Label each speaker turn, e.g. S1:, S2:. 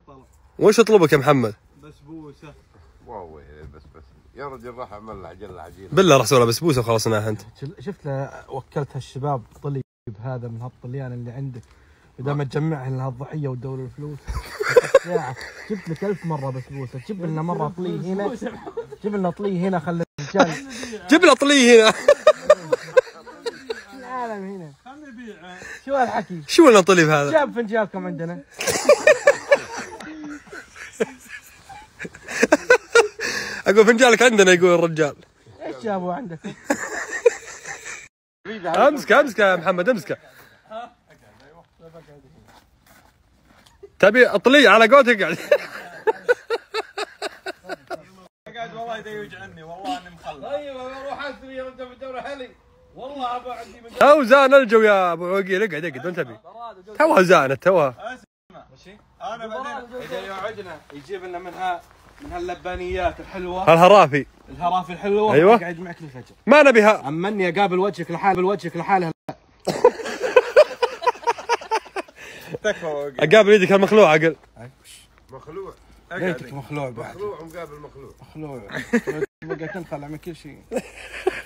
S1: طلب.
S2: وش اطلبك يا محمد؟
S1: بسبوسه.
S3: واو بس يا رجل راح اعمل له عجينه.
S2: بالله راح اسوي له بسبوسه وخلصناها انت.
S4: شفت وكلت هالشباب طليب هذا من هالطليان اللي عندك، اذا ما تجمعهن لهالضحيه وتدور الفلوس ساعه. جبت لك 1000 مره بسبوسه، جيب لنا مره طلي هنا، جيب لنا طلي هنا، خلي الرجال
S2: جيب له طلي هنا.
S4: العالم هنا.
S1: خلنا نبيعه.
S4: شو هالحكي؟
S2: شو اللي طلي بهذا؟
S4: جاب فنجالكم عندنا.
S2: اقول فنجالك عندنا، يقول الرجال.
S4: ايش جابوا عندك؟
S2: امسكه يا محمد، امسكه. تبي اطلي على قولتك قاعد.
S1: قاعد والله يدي يوجعني، والله اني مخلص. ايوه روح اسري يا رجال بالدوري حلي. والله ابو عندي من
S2: تو زان الجو يا ابو عقيل، اقعد وين تبي؟ توها زانت توها.
S1: ماشي. انا بعدين اذا يوعدنا يجيب لنا من هاللبانيات الحلوه،
S2: هالهرافي،
S1: الهرافي الحلوه.
S2: أيوة.
S1: اقعد معك للفجر.
S2: ما نبيها.
S1: امني اقابل وجهك لحالها. تكفى.
S2: اقابل يدك هالمخلوع عقل.
S3: مخلوع.
S1: ليتك مخلوع بعد.
S3: مخلوع ومقابل مخلوع.
S1: بقى تنخلع من كل شيء.